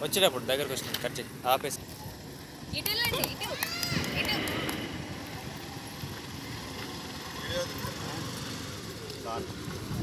వచ్చేటప్పుడు దగ్గరకు వచ్చిన కట్ చేయి ఆపేసి ఇటు వెళ్ళండి ఇటు ఇటు వీడియో